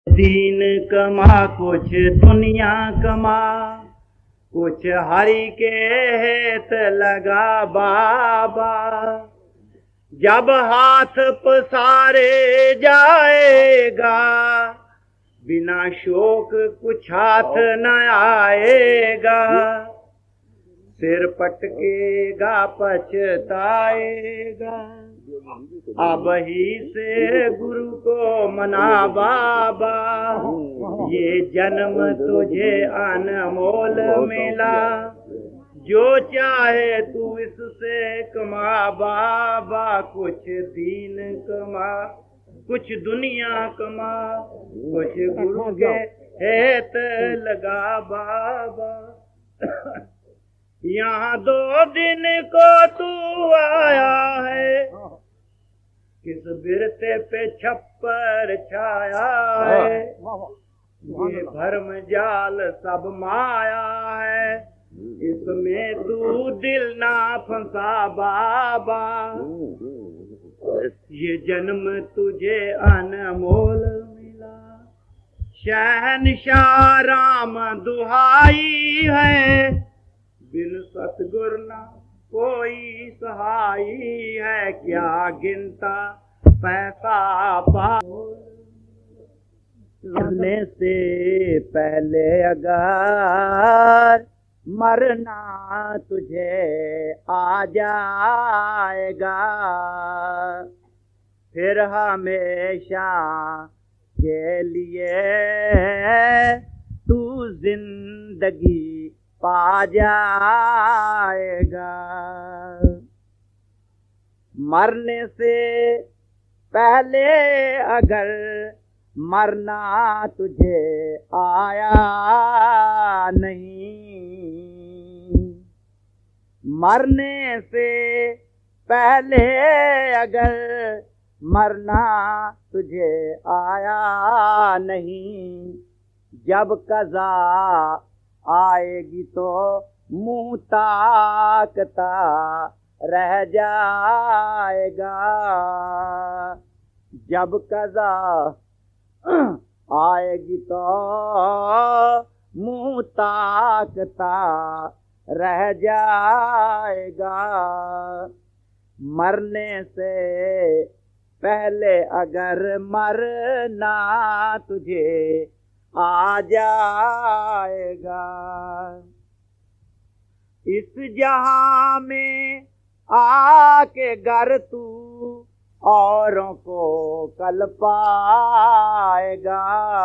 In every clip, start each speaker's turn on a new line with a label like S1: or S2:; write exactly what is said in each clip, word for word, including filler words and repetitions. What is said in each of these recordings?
S1: दीन कमा कुछ दुनिया कमा, कुछ हरि के हेत लगा बाबा। जब हाथ पसारे जाएगा बिना शोक कुछ हाथ न आएगा। सिर पटकेगा पछताएगा, अब ही से गुरु को मना बाबा। ये जन्म तुझे अनमोल मिला, जो चाहे तू इससे कमा बाबा। कुछ दीन कमा कुछ दुनिया कमा, कुछ गुरु के हेत लगा बाबा। यहाँ दो दिन को तू आया है, किस बिरते पे छप्पर छाया है। ये भरम जाल सब माया है, इसमें तू दिल ना फंसा बाबा। ये जन्म तुझे अनमोल मिला, शहंशाह राम दुहाई है। बिन सतगुर ना कोई सहाई है, क्या गिनता पैसा पा। मरने से पहले अगर मरना तुझे आ जाएगा, फिर हमेशा के लिए तू जिंदगी पा जाएगा। मरने से पहले अगर मरना तुझे आया नहीं, मरने से पहले अगर मरना तुझे आया नहीं। जब कज़ा आएगी तो मुँह ताकता रह जाएगा। जब कज़ा आएगी तो मुँह ताकता रह जाएगा। मरने से पहले अगर मरना तुझे आ जाएगा। इस जहां में आके गर तू औरों को कल पाएगा।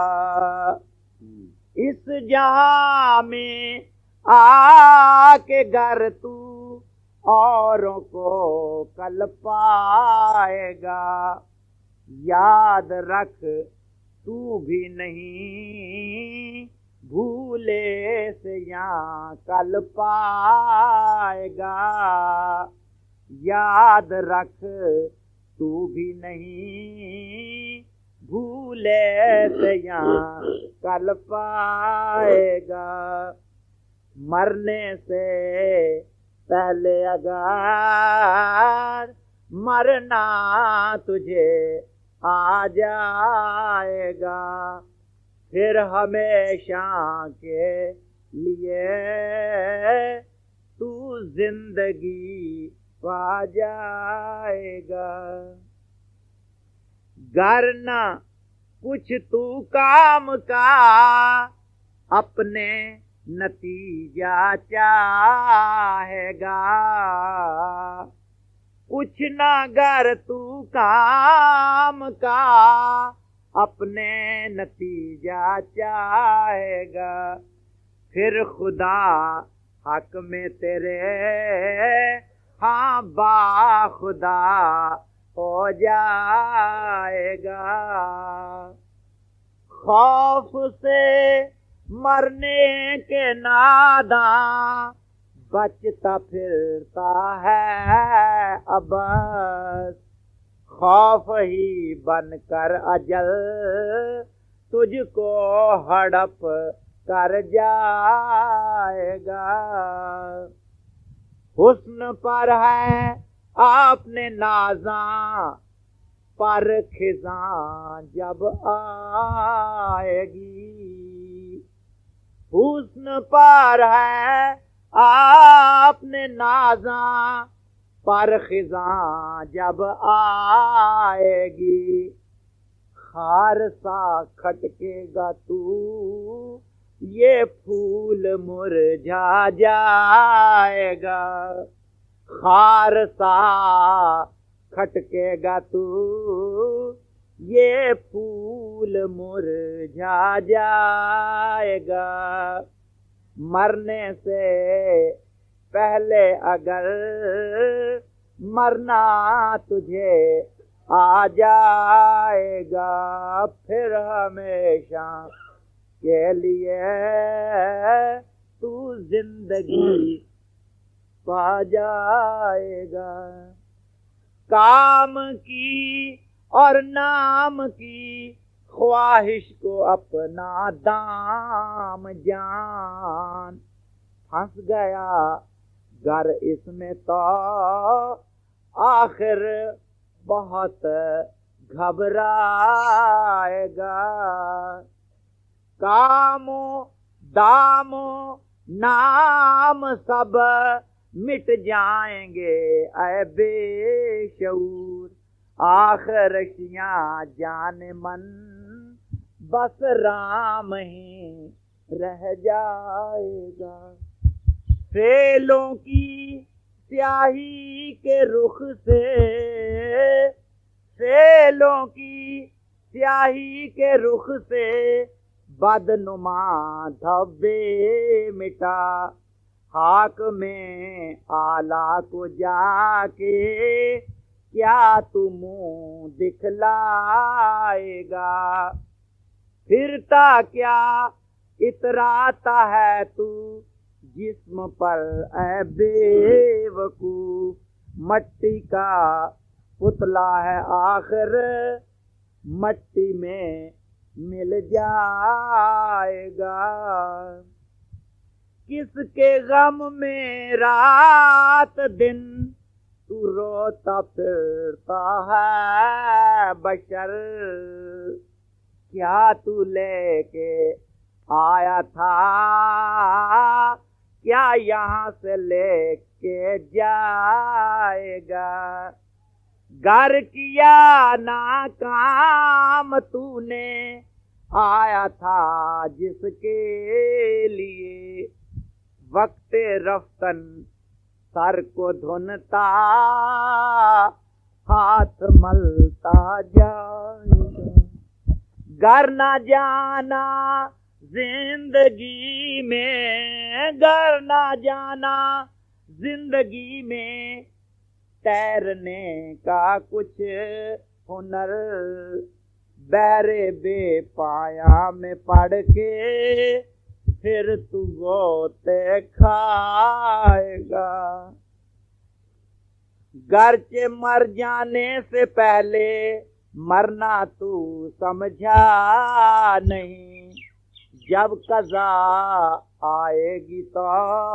S1: इस जहां में आके गर तू औरों को कल पाएगा। याद रख तू भी नहीं भूले से यहाँ कल पाएगा। याद रख तू भी नहीं भूले से यहाँ कल पाएगा। मरने से पहले अगर मरना तुझे आ जाएगा, फिर हमेशा के लिए तू जिंदगी पा जाएगा। गर न कुछ तू काम का अपने नतीजा चाहेगा। कुछ न गर तू काम का अपने नतीजा चाहेगा। फिर खुदा हक में तेरे हाँ बा खुदा हो जाएगा। खौफ से मरने के नादा बचता फिरता है अबस। खौफ ही बनकर अजल तुझको हड़प कर जाएगा। हुस्न पर है आपने नाज़ा पर खिज़ां जब आएगी। हुस्न पर है आपने नाज़ा, पर खिज़ां जब आएगी, खार सा खटकेगा तू, ये फूल मुरझा जाएगा। खार सा खटकेगा तू, ये फूल मुरझा जाएगा। मरने से पहले अगर मरना तुझे आ जाएगा, फिर हमेशा के लिए तू जिंदगी पा जाएगा। काम की और नाम की ख्वाहिश को अपना दाम जान, फंस गया गर इसमें तो आखिर बहुत घबराएगा। कामो दामो नाम सब मिट जाएंगे ऐ बेशऊर, आखिरशियाँ जाने मन बस राम ही रह जाएगा। फेलों की स्याही के रुख से, फेलों की स्याही के रुख से बदनुमा धब्बे मिटा, खाक में आला को जाके क्या तू मुँह दिखलाएगा। फिरता क्या इतराता है तू जिस्म पर ऐ बेवकूफ, मट्टी का पुतला है आखिर मट्टी में मिल जाएगा। किसके गम में रात दिन तू रोता फिरता है बशर, क्या तू लेके आया था, क्या यहाँ से लेके जाएगा। घर किया ना काम तूने, आया था जिसके लिए, वक्त रफ्तन सर को धुनता हाथ मलता जाएगा। घर ना जाना जिंदगी में, घर ना जाना जिंदगी में, तैरने का कुछ हुनर बहरे बेपाया में पढ़ के फिर तू गोते खाएगा। घर के मर जाने से पहले मरना तू समझा नहीं, जब कज़ा आएगी तो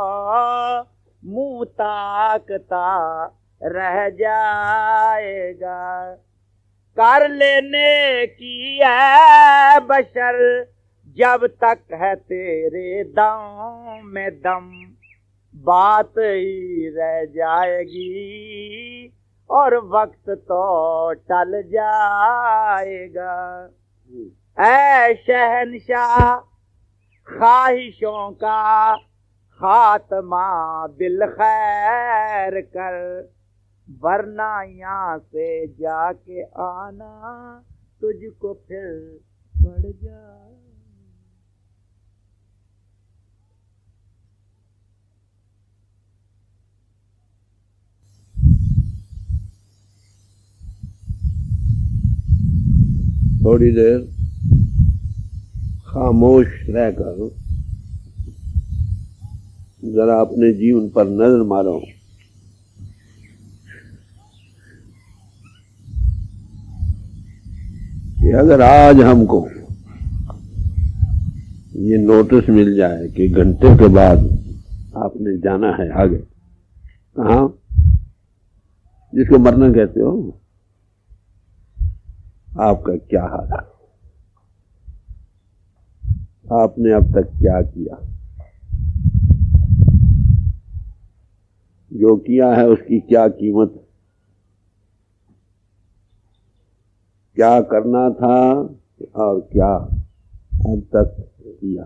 S1: मुँह ताकता रह जाएगा। कर लेने की है बशर जब तक है तेरे दम में दम, बात ही रह जाएगी और वक्त तो टल जाएगा। ऐ शहंशाह ख्वाहिशों का खात्मा बिल खैर कर, वरना यहाँ से जाके आना तुझको फिर पड़ जाए।
S2: थोड़ी देर खामोश रहकर जरा अपने जीवन पर नजर मारो। कि अगर आज हमको ये नोटिस मिल जाए कि घंटे के बाद आपने जाना है आगे, कहाँ, जिसको मरना कहते हो, आपका क्या हाल है? आपने अब तक क्या किया, जो किया है उसकी क्या कीमत, क्या करना था और क्या अब तक किया।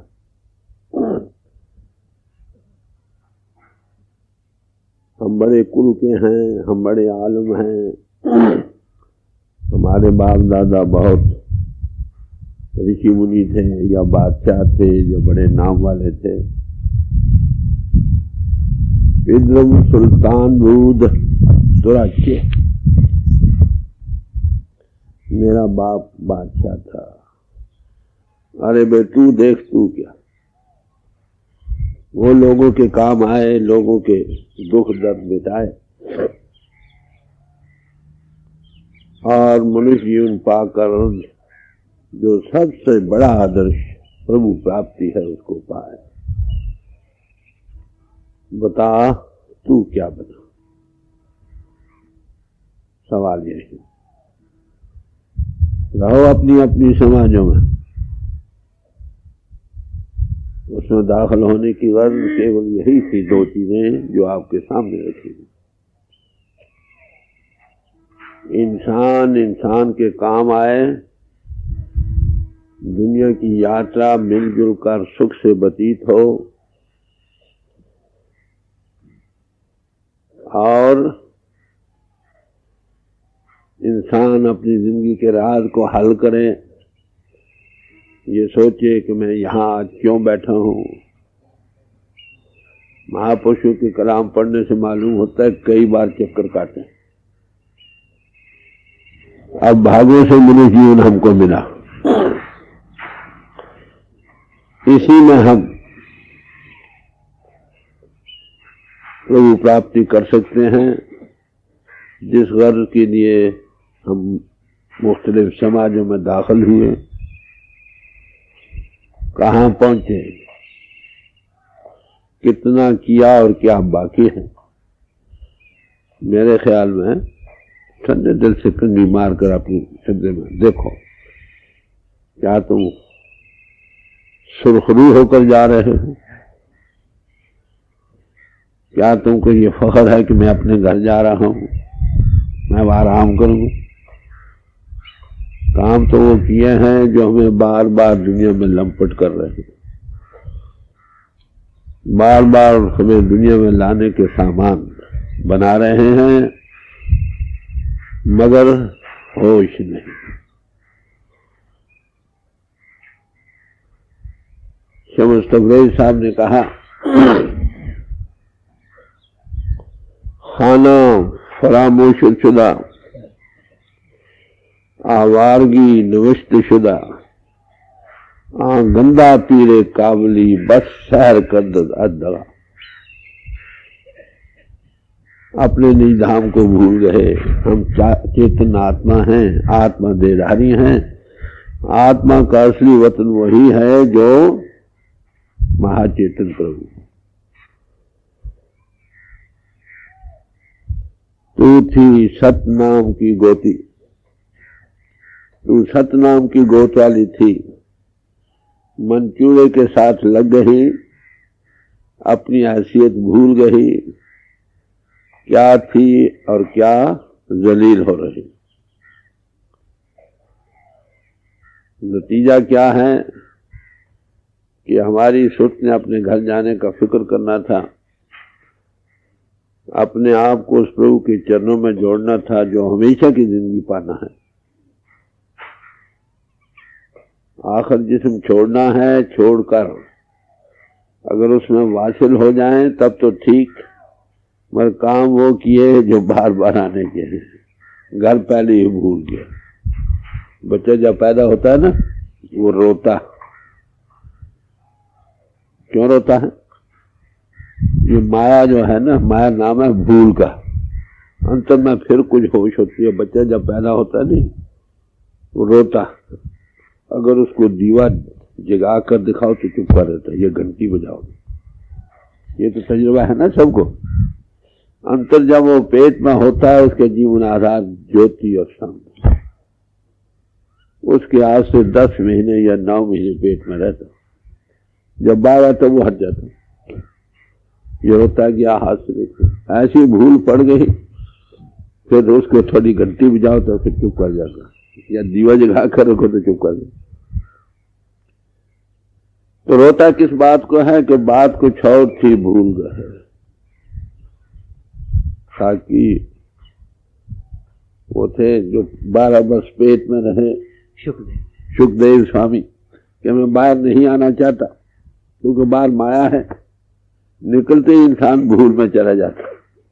S2: हम बड़े कुल के हैं, हम बड़े आलम हैं, हमारे बाप दादा बहुत ऋषि मुनि थे या बादशाह थे जो बड़े नाम वाले थे। पिद्रम सुल्तान रूद दुराचे, मेरा बाप बादशाह था। अरे बे तू देख, तू क्या, वो लोगों के काम आए, लोगों के दुख दर्द मिटाए और मनुष्य जीवन पाकर जो सबसे बड़ा आदर्श प्रभु प्राप्ति है उसको पाए। बता तू क्या बना, सवाल यही। रहो अपनी अपनी समाजों में, उसमें दाखिल होने की गर्ज केवल यही थी, दो चीजें जो आपके सामने रखी थी। इंसान इंसान के काम आए, दुनिया की यात्रा मिलजुल कर सुख से व्यतीत हो और इंसान अपनी जिंदगी के राज को हल करे। ये सोचे कि मैं यहाँ आज क्यों बैठा हूँ। महापुरुषों के कलाम पढ़ने से मालूम होता है कई बार चक्कर काटे। अब भाग्य से मनुष्य जीवन हमको मिला, इसी में हम प्रभु प्राप्ति कर सकते हैं। जिस गर्ज के लिए हम मुख्तलिफ समाजों में दाखिल हुए, कहाँ पहुंचे, कितना किया और क्या बाकी है। मेरे ख्याल में ठंडे दिल से कंगी मार कर अपनी श्रद्धे में देखो, क्या तुम सुरखरू होकर जा रहे हो? क्या तुमको ये फख्र है कि मैं अपने घर जा रहा हूं, मैं आराम करूं? काम तो वो किए हैं जो हमें बार बार दुनिया में लंपट कर रहे हैं, बार बार हमें दुनिया में लाने के सामान बना रहे हैं, मगर होश नहीं। शमस तबरेज़ साहब ने कहा, खाना फरामोश शुदा, आवारगी नविश्त शुदा, आ गंदा पीरे काबली बस सहर कर अदगा। अपने निज धाम को भूल गए। हम चेतन आत्मा हैं, आत्मा देहधारी हैं। आत्मा का असली वतन वही है जो महाचेतन प्रभु। तू थी सतनाम की गोती, तू सतनाम की गोत वाली थी, मंचूरे के साथ लग गई, अपनी हैसियत भूल गई, क्या थी और क्या जलील हो रही। नतीजा क्या है कि हमारी सुत ने अपने घर जाने का फिक्र करना था, अपने आप को उस प्रभु के चरणों में जोड़ना था जो हमेशा की जिंदगी पाना है। आखिर जिस्म छोड़ना है, छोड़कर अगर उसमें वासिल हो जाएं तब तो ठीक, मगर काम वो किए जो बार बार आने के हैं। घर पहले ही भूल गए। बच्चा जब पैदा होता है ना, वो रोता, क्यों रोता है? ये माया जो है ना, माया नाम है भूल का। अंतर में फिर कुछ होश होती है। बच्चा जब पैदा होता है नहीं, वो रोता, अगर उसको दीवा जगा कर दिखाओ तो चुप कर रहता है, ये घंटी बजाओ। ये तो तजुर्बा है ना सबको। अंतर जब वो पेट में होता है, उसके जीवन आधार ज्योति और शांति, उसके आज से दस महीने या नौ महीने पेट में रहता, जब बार आता वो हट जाता। ये होता है कि आ हाथ से देखो, ऐसी भूल पड़ गई फिर उसको थोड़ी घंटी बजाओ तो फिर चुप कर जाता, या दीवा जगा कर रखो तो चुप कर जाता। तो रोता किस बात को है कि बात कुछ और थी, भूल गए। ताकि वो थे जो बारह वर्ष पेट में रहे,
S1: सुखदेव
S2: सुखदेव स्वामी, कि मैं बाहर नहीं आना चाहता क्योंकि बाहर माया है। निकलते ही इंसान भूल में चला जाता,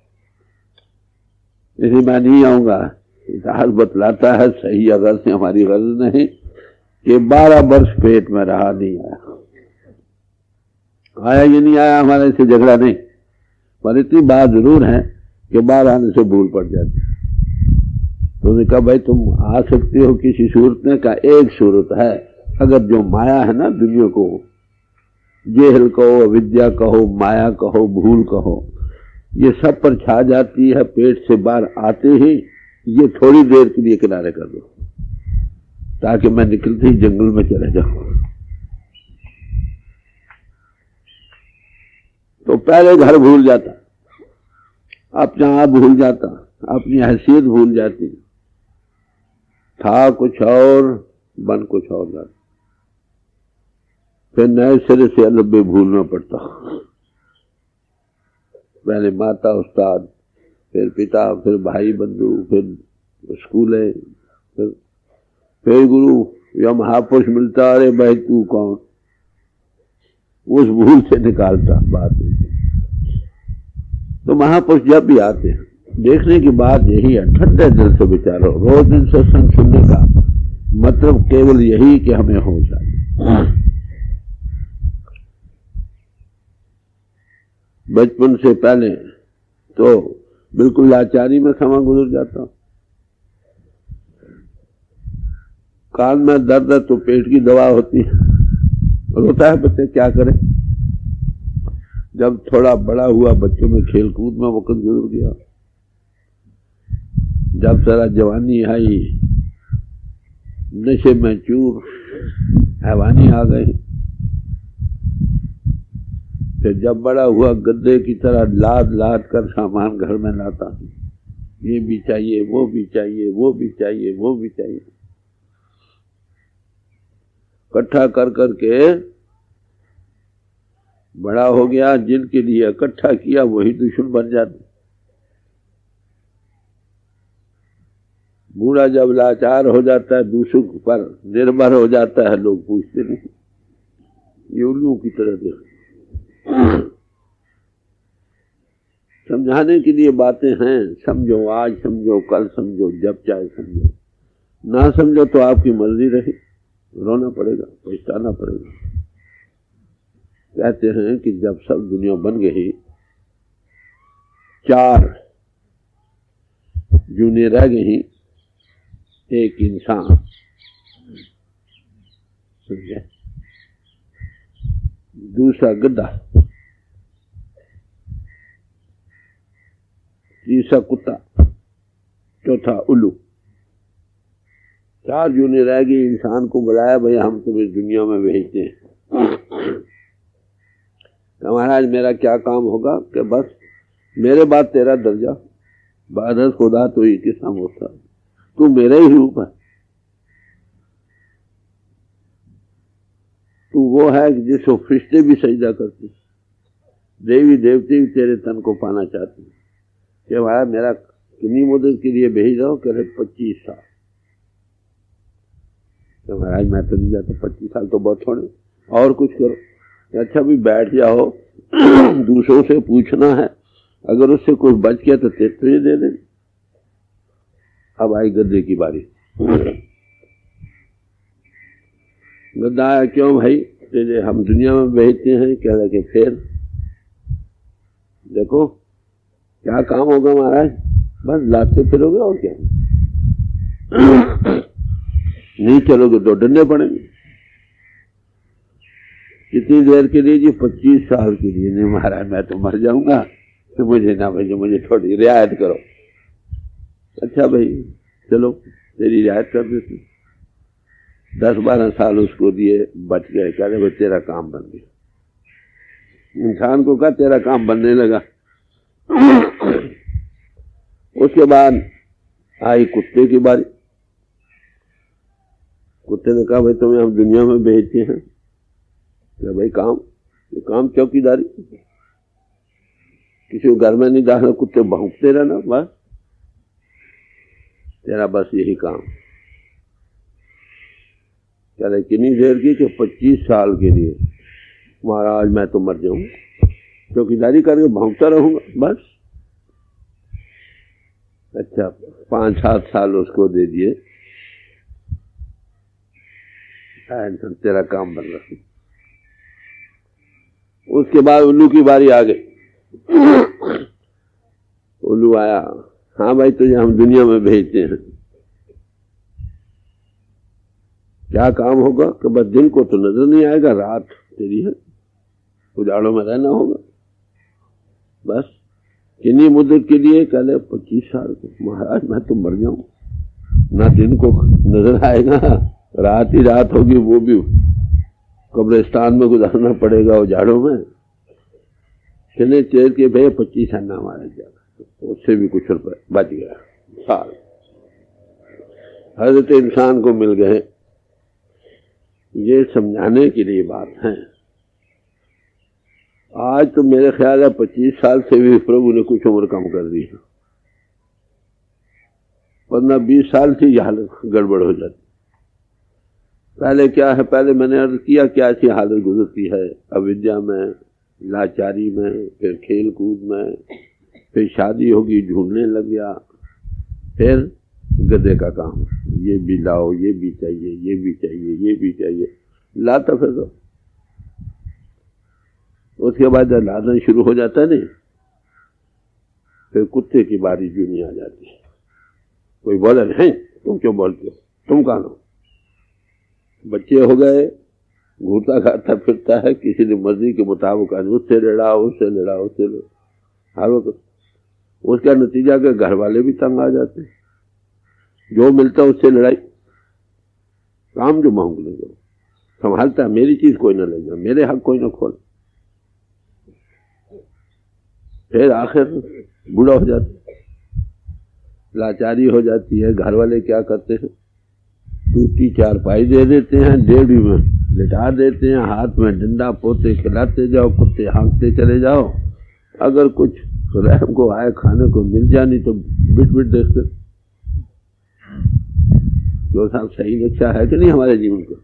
S2: इसलिए मैं नहीं आऊंगा। इतिहास बतलाता है, सही अगर से हमारी गलत नहीं, कि बारह वर्ष पेट में रहा, नहीं आया। आया ये नहीं आया हमारे से झगड़ा नहीं, पर इतनी बात जरूर है कि बाहर आने से भूल पड़ जाती। तो उन्होंने कहा भाई तुम आ सकते हो किसी सूरत में का, एक सूरत है अगर जो माया है ना दुनिया को, जेहल कहो, विद्या कहो, माया कहो, भूल कहो, ये सब पर छा जाती है, पेट से बाहर आते ही ये थोड़ी देर के लिए किनारे कर दो ताकि मैं निकलते ही जंगल में चले जाऊं। तो पहले घर भूल जाता, अपना आप भूल जाता, अपनी हैसियत भूल जाती, था कुछ और बन कुछ और जाता, फिर नए सिरे से अलग भूलना पड़ता। पहले माता उस्ताद, फिर पिता, फिर भाई बंधु, फिर स्कूल है, फिर फिर गुरु या महापुरुष मिलता, अरे भाई तू कौन, उस भूल से निकालता बात। तो महापुरुष जब भी आते हैं, देखने की बात यही है, ठंडे दिल से विचारो। रोज दिन सत्संग सुनने का मतलब केवल यही कि हमें होश आए। बचपन से पहले तो बिल्कुल लाचारी में समय गुजर जाता। कान में दर्द है तो पेट की दवा होती है, रोता है बच्चे, क्या करें। जब थोड़ा बड़ा हुआ, बच्चों में खेल कूद में वक्त गुजर गया, जब सारा जवानी आई, नशे में चूर, हैवानी आ गई। फिर जब बड़ा हुआ, गद्दे की तरह लाद लाद कर सामान घर में लाता, ये भी चाहिए, वो भी चाहिए, वो भी चाहिए, वो भी चाहिए, इकट्ठा कर करके बड़ा हो गया। जिनके लिए इकट्ठा किया वही दुश्मन बन जाते। बूढ़ा जब लाचार हो जाता है, दूसरों पर निर्भर हो जाता है, लोग पूछते नहीं, ये उल्लू की तरह देख। समझाने के लिए बातें हैं, समझो आज, समझो कल, समझो जब चाहे समझो, ना समझो तो आपकी मर्जी रही, रोना पड़ेगा, पछताना पड़ेगा। कहते हैं कि जब सब दुनिया बन गई, चार जूने रह गई, एक इंसान, समझे, दूसरा गधा, तीसरा कुत्ता, चौथा उल्लू। चार जूने रह गई। इंसान को बुलाया, भाई हम तुम्हें इस दुनिया में भेजते हैं। तो महाराज मेरा क्या काम होगा कि बस मेरे बाद तेरा दर्जा, बाद खुदा तो ही किस हम होता, तू मेरा ही रूप है। तू वो है जिसको फरिश्ते भी सजदा करते, देवी देवते भी तेरे तन को पाना चाहते हैं। कि महाराज मेरा कितनी मुद्दत के लिए भेज रहा हो, कह रहे पच्चीस साल। तो महाराज मैं तो नहीं जाता, पच्चीस साल तो बहुत थोड़े, और कुछ करो। अच्छा भी बैठ जाओ, दूसरों से पूछना है, अगर उससे कुछ बच गया तो तुझे दे दे। अब आई गद्दे की बारी। गद्दा आया, क्यों भाई, तेरे हम दुनिया में भेजते हैं। कह रहे कि फिर देखो क्या काम होगा महाराज, बस लाते फिरोगे और क्या, नहीं चलोगे तो डरने पड़ेंगे। कितनी देर के लिए जी, पच्चीस साल के लिए। नहीं महाराज मैं तो मर जाऊंगा, तो मुझे ना भेजो, मुझे थोड़ी रियायत करो। अच्छा भाई चलो तेरी रियायत कर देते। दस बारह साल उसको दिए, बच गए। कह रहे भाई तेरा काम बन गया। इंसान को कहा तेरा काम बनने लगा। उसके बाद आई कुत्ते की बारी। कुत्ते ने कहा भाई तुम्हें हम दुनिया में भेजते हैं। क्या भाई काम, ये काम चौकीदारी, किसी को घर में नहीं डालना, कुत्ते भौंकते रहना, बस तेरा बस यही काम। कह रहे कितनी देर की? कि पच्चीस साल के लिए। महाराज मैं तो मर जाऊं, चौकीदारी करके भौंकता रहूंगा बस। अच्छा, पांच सात साल उसको दे दिए, तेरा काम बन रहा। उसके बाद उल्लू की बारी आ गई। उल्लू आया, हाँ भाई तुझे हम दुनिया में भेजते हैं, क्या काम होगा? कि बस दिन को तो नजर नहीं आएगा, रात तेरी है, उजाड़ों में रहना होगा बस। कितनी मुद्दत के लिए? कह ले पच्चीस साल के। महाराज मैं तो मर जाऊं, ना दिन को नजर आएगा, रात ही रात होगी, वो भी कब्रिस्तान में गुजारना पड़ेगा उजाड़ों में। चले चेर के भैया पच्चीस आना हमारा जाएगा, उससे भी कुछ रुपए बच गया साल। हजरत इंसान को मिल गए। ये समझाने के लिए बात है। आज तो मेरे ख्याल है पच्चीस साल से भी प्रभु ने कुछ उम्र कम कर दी है, वरना बीस साल से यह हालत गड़बड़ हो जाती। पहले क्या है, पहले मैंने अर्ज किया क्या सी हालत गुजरती है, अविद्या में, लाचारी में, फिर खेल कूद में, फिर शादी होगी ढूंढने लग गया, फिर गधे का काम, ये भी लाओ, ये भी चाहिए, ये भी चाहिए, ये भी चाहिए, लाता फिर तो। उसके बाद जब लाना शुरू हो जाता है नहीं, फिर कुत्ते की बारी जूनी आ जाती है। कोई बोला नहीं तुम क्यों बोलते हो, तुम कहाँ हो? बच्चे हो गए, घूरता खाता फिरता है, किसी ने मर्जी के मुताबिक उससे लड़ा, उससे लड़ा, उससे लड़ा, हर वक्त उसका नतीजा के घर वाले भी तंग आ जाते हैं। जो मिलता उससे लड़ाई, काम जो मांग ले जाओ, संभालता है मेरी चीज कोई ना ले जाओ, मेरे हक कोई ना खोल। फिर आखिर बूढ़ा हो जाता, लाचारी हो जाती है। घर वाले क्या करते हैं, टूटी चारपाई दे देते हैं, डेढ़ी में लिटा देते हैं, हाथ में डंडा पोते खिलाते जाओ, कुत्ते हाँकते चले जाओ। अगर कुछ रहम को आए खाने को मिल जानी तो बिट बिट देखते। जो साहब सही नक्शा है कि नहीं हमारे जीवन का?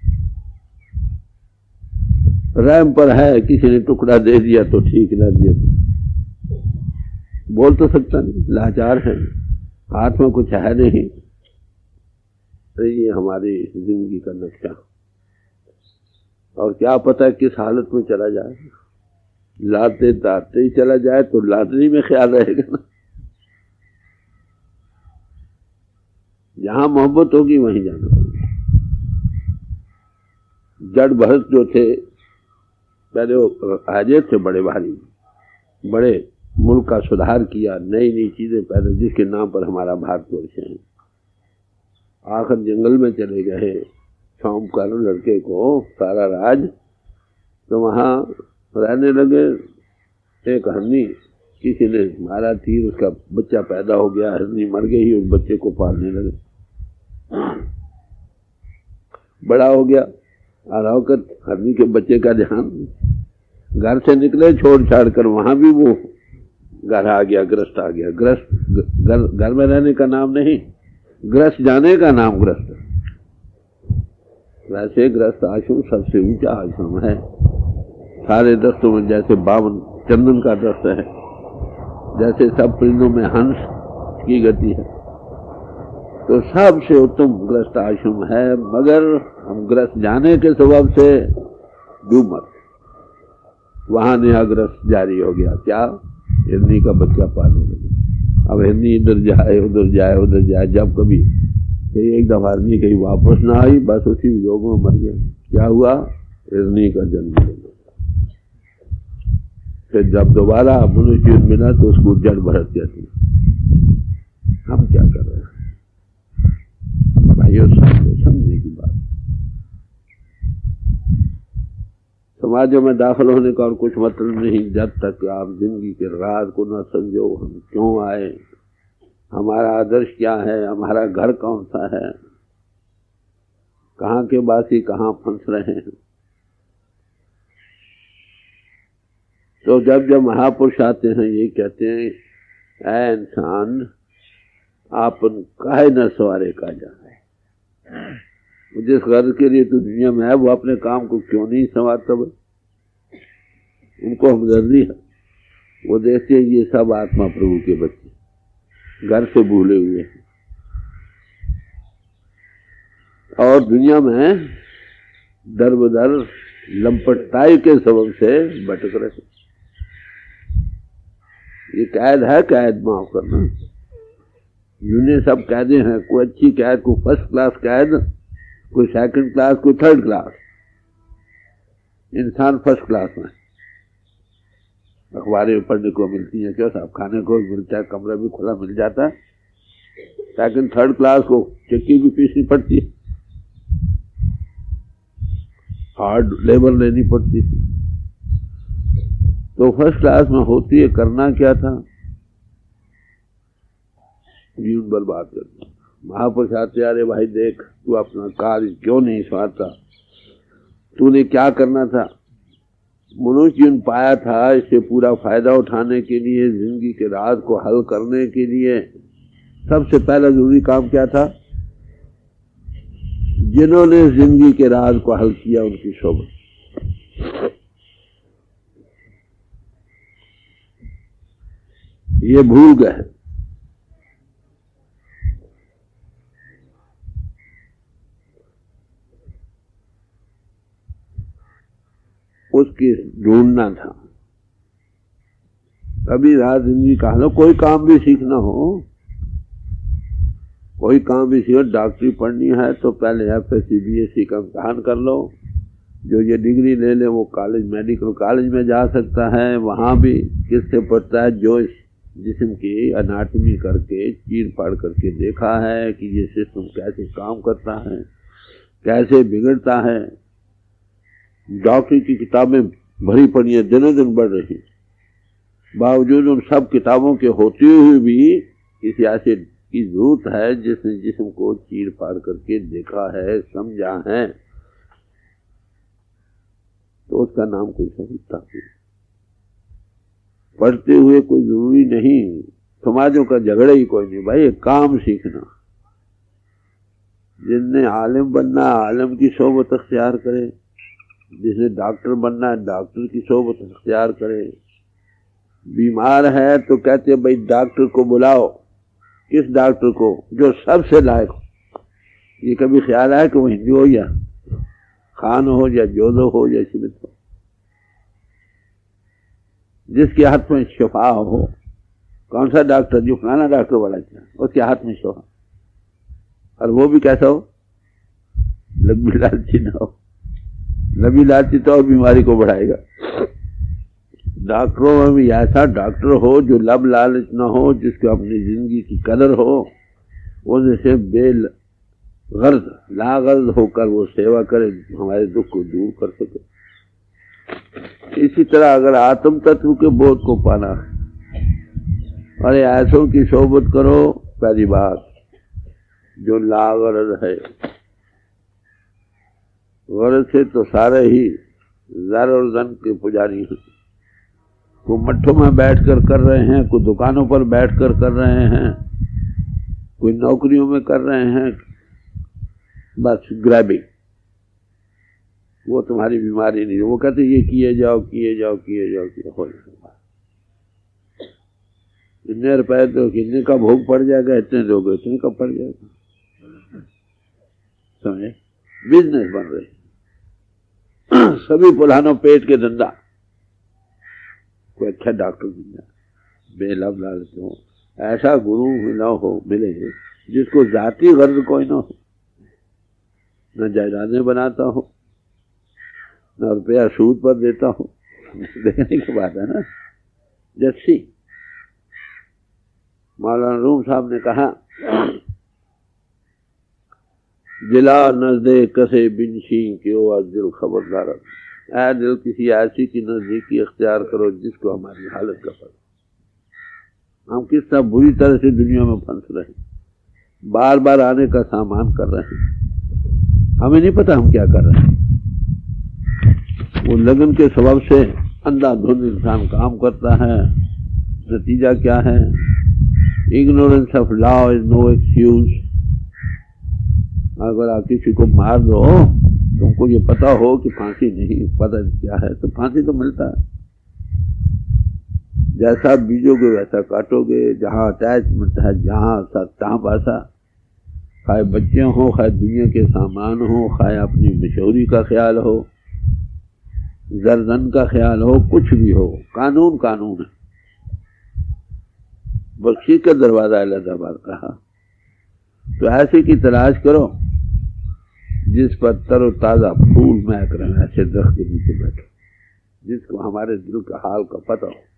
S2: रहम पर है, किसी ने टुकड़ा दे दिया तो ठीक, ना दिया तो बोल तो सकता नहीं, लाचार है, हाथ में कुछ है नहीं। तो ये हमारी जिंदगी का नक्शा, और क्या पता किस हालत में चला जाए। लाते ताते ही चला जाए तो लादनी में ख्याल रहेगा ना। जहां मोहब्बत होगी वहीं जाना होगा। जड़ भरत जो थे पहले, वो हाजिर थे बड़े भारी, बड़े मुल्क का सुधार किया, नई नई चीजें पैदा, जिसके नाम पर हमारा भारतवर्ष है। आखिर जंगल में चले गए, सौंप कर लड़के को सारा राज, तो वहां रहने लगे। एक हरनी किसी ने मारा तीर, उसका बच्चा पैदा हो गया, हरनी मर गई, उस बच्चे को पालने लगे। बड़ा हो गया, आरावकत हरनी के बच्चे का ध्यान, घर से निकले छोड़ छाड़ कर, वहां भी वो घर आ गया, ग्रस्त आ गया। ग्रस्त घर घर में रहने का नाम नहीं, ग्रस्त जाने का नाम ग्रस्त। वैसे ग्रस्त आश्रम सबसे ऊंचा आश्रम है सारे दस्तों में। जैसे बावन चंदन का दस्त है, जैसे सब परिंदों में हंस की गति है, तो सबसे उत्तम ग्रस्त आश्रम है। मगर हम ग्रस्त जाने के सबब से डूब मत, वहां नया ग्रस्त जारी हो गया। क्या? हिरनी का बच्चा पालने लगे। अब हिरनी इधर जाए उधर जाए उधर जाए, जब कभी कहीं एक दफा हिरनी कहीं वापस ना आई, बस उसी योग में मर गया। क्या हुआ? हिरनी का जन्म ले लिया। फिर जब दोबारा मनुष्य मिला तो उसको जड़ भरत कहते हैं। हम क्या कर रहे हैं भाइयों? समझने की बात, समाजों में दाखिल होने का और कुछ मतलब नहीं जब तक आप जिंदगी के राज को न समझो। हम क्यों आए, हमारा आदर्श क्या है, हमारा घर कौन सा है, कहाँ के वासी कहाँ फंस रहे हैं। तो जब जब महापुरुष आते हैं ये कहते हैं, ऐ इंसान आपन काहे न सवारे का जाए। जिस गर्ज के लिए तो दुनिया में है वो अपने काम को क्यों नहीं संवारता। उनको हमदर्दी है, वो देखते हैं ये सब आत्मा प्रभु के बच्चे घर से भूले हुए हैं और दुनिया में दर बदर लंपटताई के सबब से भटक रहे। ये कैद है, कैद माफ करना। यूने सब कैदे हैं, कोई अच्छी कैद, कोई फर्स्ट क्लास कैद, कोई सेकंड क्लास, कोई थर्ड क्लास। इंसान फर्स्ट क्लास में। अखबारें पढ़ने को मिलती हैं, क्या साहब, खाने को मिलता है, कमरा भी खुला मिल जाता है। सेकंड थर्ड क्लास को चक्की भी पीसनी पड़ती है, हार्ड लेबर लेनी पड़ती है। तो फर्स्ट क्लास में होती है करना क्या था, जीवन बर्बाद करना। महापुरुष आते, अरे भाई देख तू अपना कार्य क्यों नहीं संवारता, तूने क्या करना था। मनुष्य जीवन पाया था इससे पूरा फायदा उठाने के लिए, जिंदगी के राज को हल करने के लिए सबसे पहला जरूरी काम क्या था। जिन्होंने जिंदगी के राज को हल किया उनकी शोभा। ये भूल गए। उसकी ढूंढना था। कभी रात जिंदगी का लो, कोई काम भी सीखना हो, कोई काम भी सीखो, डॉक्टरी पढ़नी है तो पहले F S C B S C का इम्तहान कर लो। जो ये डिग्री ले ले वो कॉलेज, मेडिकल कॉलेज में जा सकता है। वहां भी किससे पढ़ता है, जो जिस्म की एनाटॉमी करके चीर फाड़ करके देखा है कि ये सिस्टम कैसे काम करता है, कैसे बिगड़ता है। डॉक्टरी की किताबें भरी पड़ी है, दिनों दिन बढ़ रही। बावजूद उन सब किताबों के होते हुए भी किसी ऐसे की जरूरत है जिसने जिस्म को चीर फाड़ करके देखा है, समझा है, तो उसका नाम कोई समझता नहीं। पढ़ते हुए कोई जरूरी नहीं, समाजों का झगड़ा ही कोई नहीं। भाई एक काम सीखना, जिसने आलिम बनना आलिम की सोबत अख्तियार करे, जिसने डॉक्टर बनना है डॉक्टर की सोबत अख्तियार करे। बीमार है तो कहते हैं भाई डॉक्टर को बुलाओ। किस डॉक्टर को, जो सबसे लायक हो। ये कभी ख्याल है कि वो हिंदी हो या खान हो या जोधो हो या शिवित हो, जिसके हाथ में शिफा हो। कौन सा डॉक्टर, जो फलाना डॉक्टर वाला था उसके हाथ में शिफा, और वो भी कैसा हो, लंबी लालची ना हो। लंबी लालची तो और बीमारी को बढ़ाएगा। डॉक्टरों में भी ऐसा डॉक्टर हो जो लब लालच न हो, जिसको अपनी जिंदगी की कदर हो, वो जैसे बेल गर्ज लागर्ज होकर वो सेवा करे, हमारे दुख को दूर कर सके। इसी तरह अगर आत्म तत्व के बोध को पाना है, अरे ऐसों की सोबत करो। पहली बात जो लागर्ज है, गर्ज से तो सारे ही जर और धन के पुजारी हैं। कोई मठों में बैठकर कर रहे हैं, कोई दुकानों पर बैठकर कर रहे हैं, कोई नौकरियों में कर रहे हैं, बस ग्रैबिंग। वो तुम्हारी बीमारी नहीं। वो कहते ये किए जाओ किए जाओ किए जाओ किए हो जाएगा। इतने रुपए तो कितने का भोग पड़ जाएगा, इतने दोगे इतने का पड़ जाएगा। समझे, बिजनेस बन रहे सभी पुलानो पेट के धंधा। कोई अच्छा डॉक्टर मिल जाए, बेलब लालच हो, ऐसा गुरु न हो मिले जिसको जाती गर्ज कोई ना हो, न जायदादें बनाता हो, न रुपया सूद पर देता हो। देखने की बात है ना। जस्सी मौलाना रूम साहब ने कहा, जिला नजदे कसे बिनशी क्यों दिल खबरदार। ऐ दिल किसी ऐसी की नजदीकी इख्तियार करो जिसको हमारी हालत का पता। हम किस तरह बुरी तरह से दुनिया में फंस रहे हैं, बार बार आने का सामान कर रहे हैं, हमें नहीं पता हम क्या कर रहे हैं। वो लगन के सबब से अंधाधुंध इंसान काम करता है, नतीजा क्या है? Ignorance of law is no excuse. अगर आप किसी को मार दो, तुमको ये पता हो कि फांसी नहीं पता क्या है, तो फांसी तो मिलता है। जैसा बीजोगे वैसा काटोगे, जहाँ अटैचमेंट है, जहाँ तहाँ पासा, खाए बच्चे हो, खाए दुनिया के सामान हो, खाए अपनी मशहूरी का ख्याल हो, जरदन का ख्याल हो, कुछ भी हो, कानून कानून है। बख्शी का दरवाजा इलाहाबाद कहा। तो ऐसे की तलाश करो जिस पर तरो ताजा फूल महक रहे हैं, ऐसे दरख्त के नीचे बैठो जिसको हमारे दिल का हाल का पता हो।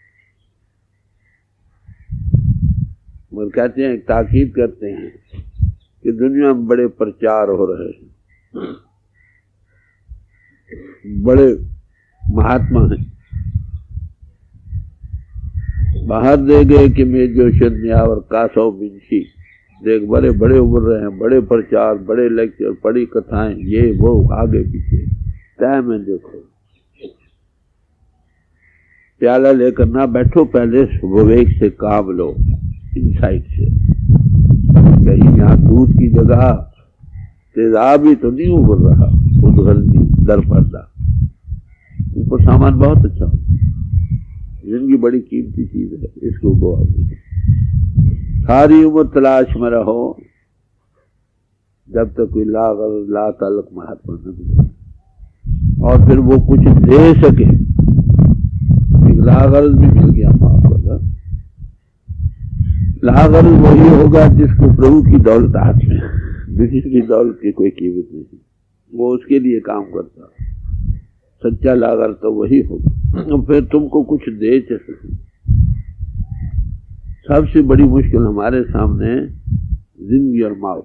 S2: और कहते हैं, ताकीद करते हैं कि दुनिया में बड़े प्रचार हो रहे हैं, बड़े महात्मा हैं, बाहर दे गए कि मैं जो शनियावर कासो बिंशी देख, बड़े बड़े उभर रहे हैं, बड़े प्रचार, बड़े लेक्चर, बड़ी कथाएं, ये वो आगे पीछे तय में देखो। प्याला लेकर ना बैठो, पहले विवेक से काम लो, इनसाइट से। कहीं यहाँ दूध की जगह तेजाब ही तो नहीं उभर रहा, उदगर्जी दर पर्दा, ऊपर सामान बहुत अच्छा हो। जिंदगी बड़ी कीमती चीज है, इसको गवा दो। सारी उम्र तलाश में रहो जब तक कोई ला ला ताल्लुक महात्मा न मिले, और फिर वो कुछ दे सके। एक लागर्ज भी मिल गया, माफ करना, लागर्ज वही होगा जिसको प्रभु की दौलत हाथ में, दुनिया की दौलत की कोई कीमत नहीं, वो उसके लिए काम करता। सच्चा लागर्ज तो वही होगा, फिर तुमको कुछ दे सके। सबसे बड़ी मुश्किल हमारे सामने जिंदगी और मौत।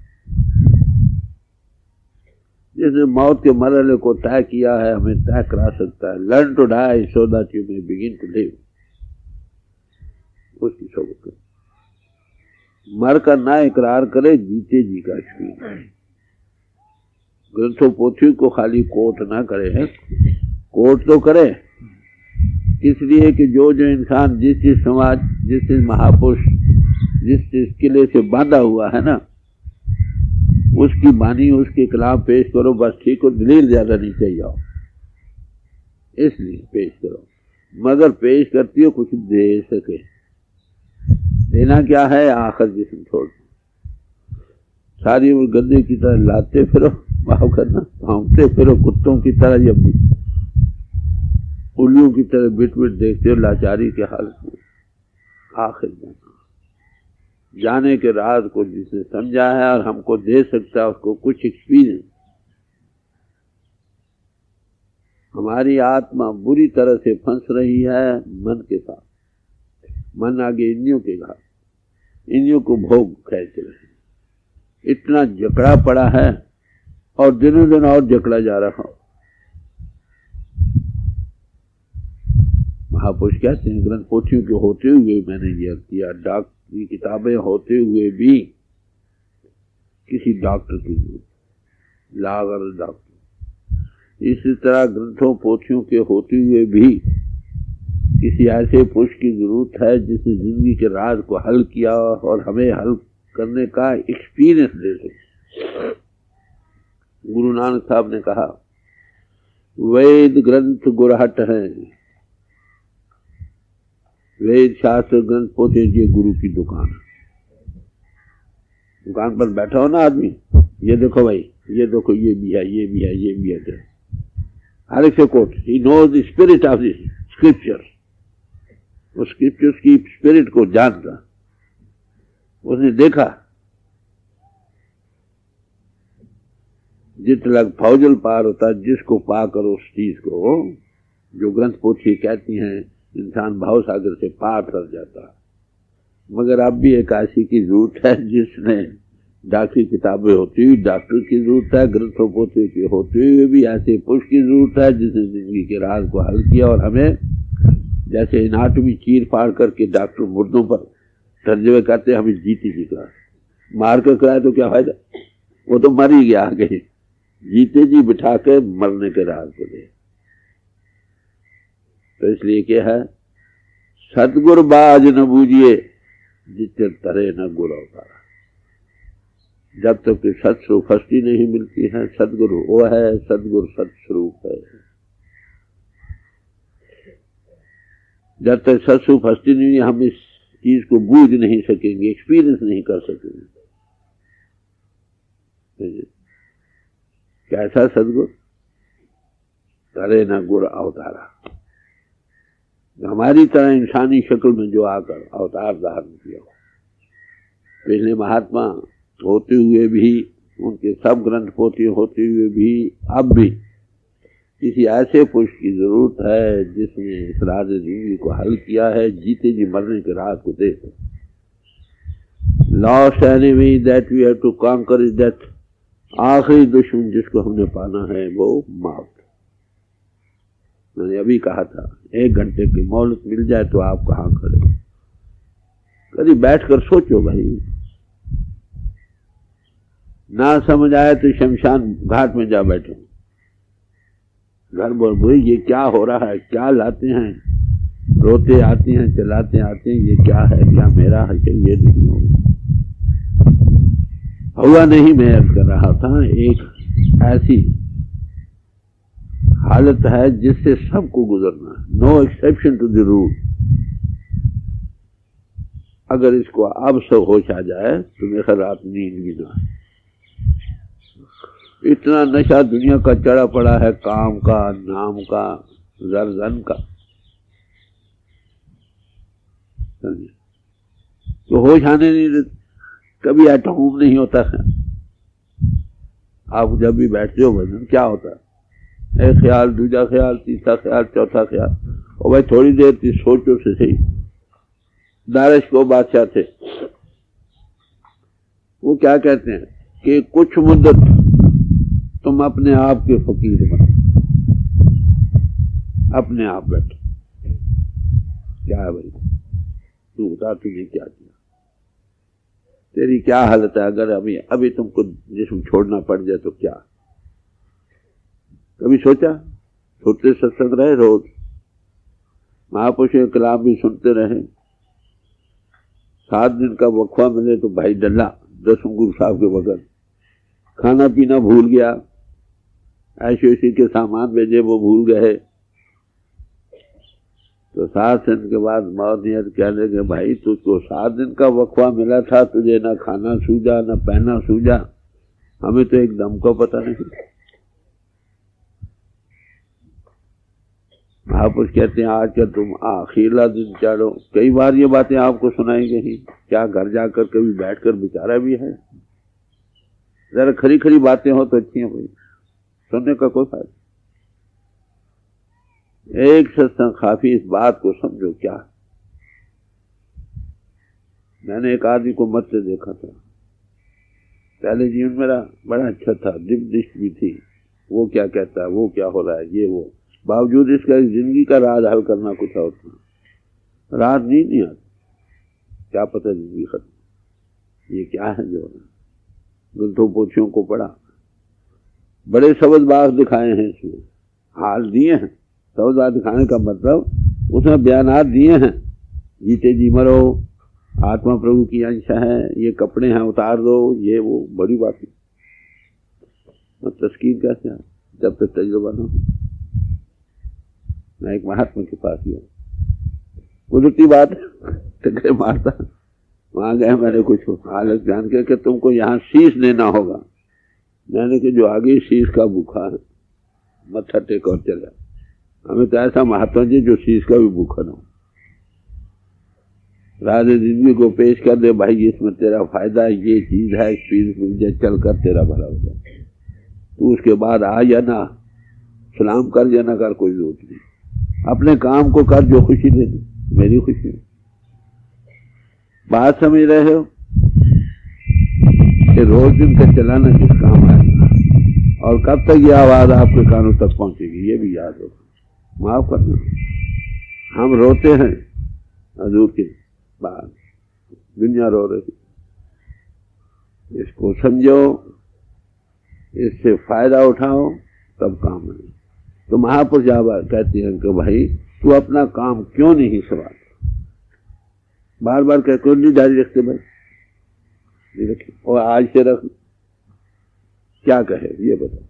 S2: जिसने मौत के मरहले को तय किया है, हमें तय करा सकता है। Learn to die so that you may begin to live, उसकी सोबत कर। मर कर ना इकरार करे, जीते जी का यकीन। ग्रंथों पोथियों को खाली कोट ना करे, कोट तो करे, इसलिए कि जो जो इंसान जिस जिस समाज, जिस जिस महापुरुष, जिस जिस किले से बांधा हुआ है ना, उसकी बानी, उसके खिलाफ पेश करो, बस ठीक हो, दलील ज्यादा नहीं चाहिए, इसलिए पेश करो। मगर पेश करती हो कुछ दे सके। देना क्या है? आखिर जिस्म छोड़, सारी उम्र गद्दे की तरह लाते फिरो, माफ करना, भागते फिरो कुत्तों की तरह, या उल्लू की तरह बिट बिट देखते हो लाचारी के हालत में। आखिर जाना, जाने के राज को जिसने समझा है और हमको दे सकता है, उसको कुछ एक्सपीरियंस। हमारी आत्मा बुरी तरह से फंस रही है मन के साथ। मन आगे इंद्रियों के घाट, इंद्रियों को भोग खेच रहे, इतना जकड़ा पड़ा है और दिनों दिन और जकड़ा जा रहा हो। महापुरुष कहते हैं, ग्रंथ पोथियों के होते हुए मैंने यह किया, डॉक्टरी किताबें होते हुए भी किसी डॉक्टर की जरूरत, लागर डॉक्टर। इसी तरह ग्रंथों पोथियों के होते हुए भी किसी ऐसे पुरुष की जरूरत है जिसने जिंदगी के राज को हल किया और हमें हल करने का एक्सपीरियंस दे सके। गुरु नानक साहब ने कहा, वेद ग्रंथ गुरहट हैं, वेद शास्त्र ग्रंथ पोथे ये गुरु की दुकान। दुकान पर बैठा हो ना आदमी, ये देखो भाई, ये देखो, ये भी है, ये भी है, ये भी है, हर एक से quote. He knows the spirit of this scripture, उस स्क्रिप्चर्स की स्पिरिट को जानता, उसने देखा। जित लग फौजल पार होता, जिसको पाकर उस चीज को, जो ग्रंथ पोथी कहती हैं, इंसान भाव सागर से पार कर जाता। मगर अब भी एक ऐसी की जरूरत है जिसने डॉक्टरी किताबें होती हुई डॉक्टर की जरूरत है, ग्रंथों पोथी की होती हुई भी ऐसे पुरुष की जरूरत है जिसने जिंदगी के राज को हल किया। और हमें जैसे एनाटॉमी चीर फाड़ करके डॉक्टर मुर्दों पर तर्जमे करते हैं, हमें जीती जी करा मार कर कराए तो क्या फायदा, वो तो मर ही गया आगे। जीते जी बिठा के मरने के राज को दे। तो इसलिए क्या है, सतगुर बाज न बूझिए जिससे तरे न गुर अवतारा। जब तक कि सतस्वरूप हस्ती नहीं मिलती है, सदगुरु वो है, सदगुरु सतस्वरूप है। जब तक सतस्वरूप हस्ती नहीं, हम इस चीज को बूझ नहीं सकेंगे, एक्सपीरियंस नहीं कर सकेंगे। कैसा सदगुरु, तरे न गुर अवतारा। हमारी तरह इंसानी शक्ल में जो आकर अवतार धारण किया। पिछले महात्मा होते हुए भी, उनके सब ग्रंथ पोथी होते हुए भी, अब भी किसी ऐसे पुरुष की जरूरत है जिसने इस राज जिंदगी को हल किया है, जीते जी मरने के राज को दे। Lost enemy that we have to conquer is death. आखिरी दुश्मन जिसको हमने पाना है वो मौत। मैंने अभी कहा था, एक घंटे की मोहलत मिल जाए तो आप कहाँ खड़े। कभी बैठ कर सोचो भाई, ना समझ आए तो शमशान घाट में जा बैठो। घर बोल बोल ये क्या हो रहा है, क्या लाते हैं, रोते आते हैं, चलाते आते हैं, ये क्या है, क्या मेरा है, ये नहीं होगा। हुआ नहीं, मैं अर्ज कर रहा था, एक ऐसी हालत है जिससे सबको गुजरना है, no exception to the rule. अगर इसको अब से होश आ जाए तो मेरा रात नींद भी ना है। इतना नशा दुनिया का चढ़ा पड़ा है, काम का, नाम का, जरजन का, तो होश आने नहीं देते। कभी एट होम नहीं होता है। आप जब भी बैठते हो भजन क्या होता है, एक ख्याल, दूसरा ख्याल, तीसरा ख्याल, चौथा ख्याल, और भाई थोड़ी देर की सोचो से सही। दारिश को बादशाह थे, वो क्या कहते हैं कि कुछ मुद्दत तुम अपने आप के फकीर बनो, अपने आप बैठो। क्या है भाई, तू बता तुमने क्या किया, तेरी क्या हालत है। अगर अभी अभी तुमको जिस्म छोड़ना पड़ जाए तो क्या। कभी सोचा, छोटे सत्संग रहे, रोज महापुरुषों के कलाम भी सुनते रहे। सात दिन का वक्फा मिले तो भाई डल्ला दसों गुरु साहब के बगल, खाना पीना भूल गया, ऐसे ऐसे के सामान भेजे वो भूल गए। तो सात दिन के बाद मौत नियत कहने के भाई तुझको सात दिन का वक्फा मिला था, तुझे ना खाना सूझा ना पहना सूझा, हमें तो एक दम को पता नहीं। महापुरुष कहते हैं आज का तुम आखिरला दिन चाड़ो। कई बार ये बातें आपको सुनाई गई, क्या घर जाकर कभी बैठकर विचारा भी है। जरा खरी खरी बातें हो तो अच्छी हैं भाई, सुनने का कोई फायदा। एक सत्संग काफी, इस बात को समझो। क्या, मैंने एक आदमी को मत से देखा था, पहले जीवन मेरा बड़ा अच्छा था, दिव्य दृष्टि भी थी, वो क्या कहता है, वो क्या हो रहा है, ये वो, बावजूद इसका जिंदगी का राज हल करना कुछ और था। राज नहीं नहीं आता, क्या पता जिंदगी खत्म। ये क्या है जो ग्रंथों पोथियों को पढ़ा, बड़े शब्द बाग दिखाए हैं इसमें, हाल दिए हैं। शब्द बाग दिखाने का मतलब उसमें बयानात दिए हैं, जीते जी मरो, आत्मा प्रभु की अंश है, ये कपड़े हैं उतार दो, ये वो, बड़ी बात है। मतलब तस्कीर कैसे है जब तक तजुर्बा ना हो। मैं एक महात्मा के पास गया, कुदरती बात टकरे मारता, वहां गए, मैंने कुछ हालत जान के कि तुमको यहाँ शीश देना होगा। मैंने कि जो आगे शीश का भूखा है मत्था टेक और चला। हमें तो ऐसा महात्मा जी जो शीश का भी भूखा ना हो, राज जिंदगी को पेश कर दे, भाई इसमें तेरा फायदा है, ये चीज है, एक्सपीरियंस मिल जाए, चल कर तेरा भला हो जाए। तू उसके बाद आ या ना, सलाम कर या ना कर, कोई जरूरत नहीं, अपने काम को कर, जो खुशी देनी मेरी खुशी है। बात समझ रहे हो? कि रोज दिन का चलाना किस काम आएगा और कब तक ये आवाज आपके कानों तक पहुंचेगी, ये भी याद हो। माफ करना, हम रोते हैं हजूर के बाद, दुनिया रो रही। इसको समझो, इससे फायदा उठाओ, तब काम है। तो महापुरुष कहते हैं कि भाई तू अपना काम क्यों नहीं संभालता? बार बार कह क्यों नहीं डायरी रखते भाई? नहीं रखे, और आज से रख। क्या कहे ये बताओ।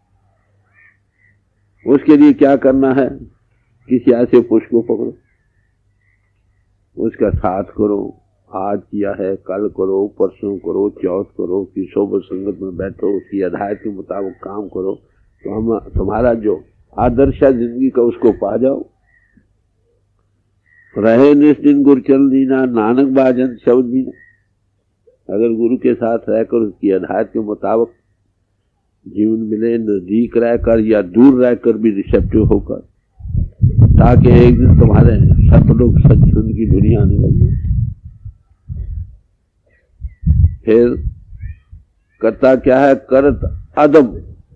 S2: उसके लिए क्या करना है? किसी ऐसे पुरुष को पकड़ो, उसका साथ करो। आज किया है, कल करो, परसों करो, चौथ करो, कि सोबत संगत में बैठो, उसकी हिदायत के मुताबिक काम करो, तो हम तुम्हारा जो आदर्श है जिंदगी का उसको पा जाओ। रहे निस्दिन गुरु चल दीना, नानक बाजन शब्द दीना। अगर गुरु के साथ रहकर उसकी हिदायत के मुताबिक जीवन मिले, नजदीक रहकर या दूर रहकर भी रिसेप्टिव होकर, ताकि एक दिन तुम्हारे सतलोक सत्संग की दुनिया आने लगे। फिर करता क्या है? करत अदब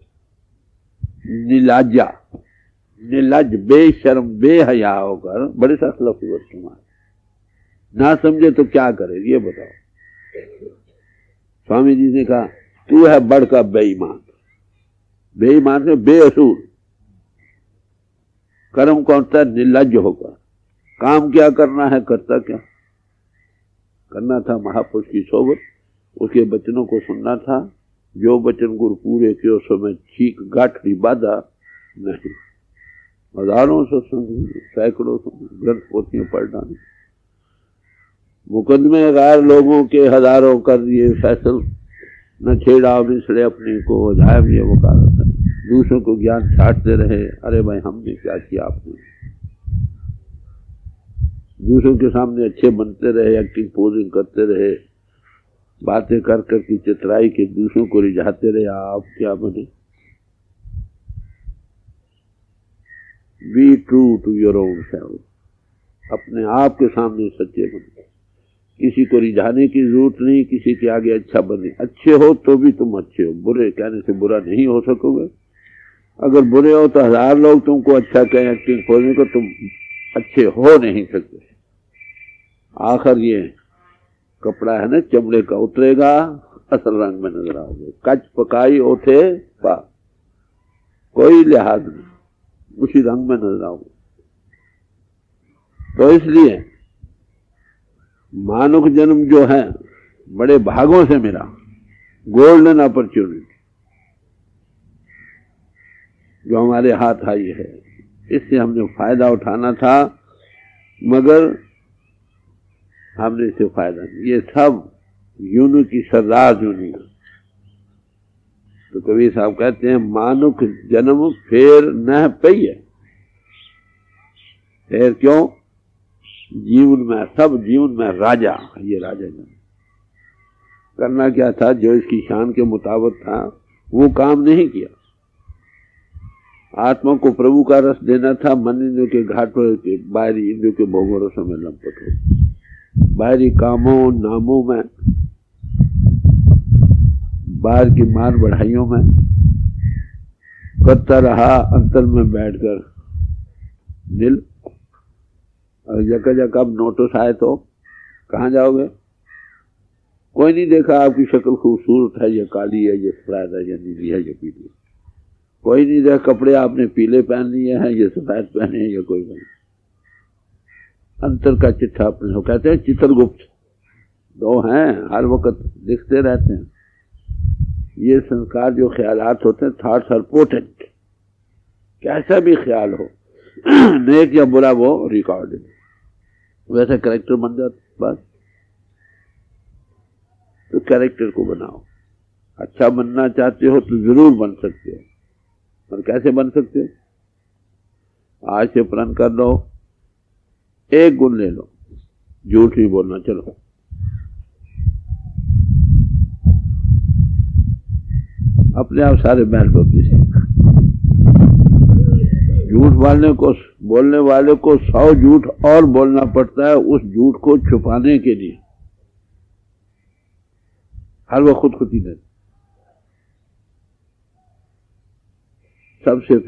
S2: नीलाजा, नीलज बेशर्म बेहया होकर, बड़े साथ लफ्ज़ इस्तेमाल। ना समझे तो क्या करे ये बताओ। स्वामी जी ने कहा तू है बड़ का बेईमान, बेईमान से बेअसूल। कर्म कौन सा? निर्लज होकर। काम क्या करना है? करता क्या? करना था महापुरुष की सोबत, उसके वचनों को सुनना था। जो वचन गुरु पूरे किए सो में ठीक गाठड़ी बाधा नहीं। हजारों सत्संग, सैकड़ों ग्रंथ पोथियां पढ़ डाली, मुकदमे गैर लोगों के हजारों कर दिए फैसल, न छेड़ा मिसड़े अपने को, जायब ये वकालत है। दूसरों को ज्ञान छाटते रहे, अरे भाई हमने क्या किया, आपने। दूसरों के सामने अच्छे बनते रहे, एक्टिंग पोजिंग करते रहे, बातें कर कर की चितराई के दूसरों को रिझाते रहे, आप क्या बने? Be true to your own self. अपने आप के सामने सच्चे बने, किसी को रिझाने की जरूरत नहीं, किसी के आगे अच्छा बने। अच्छे हो तो भी तुम अच्छे हो, बुरे कहने से बुरा नहीं हो सकोगे। अगर बुरे हो तो हजार लोग तुमको अच्छा कहें एक्टिंग खोलने को, तुम अच्छे हो नहीं सकते। आखिर ये कपड़ा है ना चमड़े का, उतरेगा असल रंग में नजर आओगे। कच पकाई ओथे पा, कोई लिहाज नहीं, उसी रंग में नजर आओगे। तो इसलिए मानव जन्म जो है बड़े भागों से मिला, गोल्डन अपॉर्चुनिटी जो हमारे हाथ आई है, इससे हमने फायदा उठाना था, मगर हमने इससे फायदा नहीं। ये सब यूनु की सरदार दुनिया। तो कबीर साहब कहते हैं मानुख जन्म फेर न पइए। फिर क्यों? जीवन में, सब जीवन में राजा, ये राजा जन्म। करना क्या था? जो इसकी शान के मुताबिक था वो काम नहीं किया। आत्मा को प्रभु का रस देना था, मन इंद्रियों के घाटों के, बाहरी इंद्रियों के भोगों रसों में लंपट हो, बाहरी कामों नामों में, बाहर की मार बढ़ाइयों में करता रहा, अंतर में बैठकर दिल। और जगह जगह अब नोटिस आए तो कहाँ जाओगे? कोई नहीं देखा आपकी शक्ल खूबसूरत है, ये काली है, ये सफेद है, ये नीली है, ये पीली है। कोई नहीं देखा कपड़े आपने पीले पहन लिए हैं, ये सफेद पहने हैं, ये कोई नहीं। अंतर का चिट्ठा अपने हो, कहते हैं चित्रगुप्त दो हैं, हर वक्त दिखते रहते हैं। ये संस्कार जो ख्यालात होते हैं, थॉट्स आर पोटेंट। कैसा भी ख्याल हो, नेक या बुरा, वो रिकॉर्डेड, वैसा कैरेक्टर बन जाता। बस तो कैरेक्टर को बनाओ। अच्छा बनना चाहते हो तो जरूर बन सकते हो, और कैसे बन सकते हो? आज से प्रण कर लो, एक गुण ले लो, झूठ नहीं बोलना। चलो अपने आप सारे बैल होते हैं। झूठ बोलने को बोलने वाले को सौ झूठ और बोलना पड़ता है उस झूठ को छुपाने के लिए। हर वक्त खुद खुदी नहीं सबसे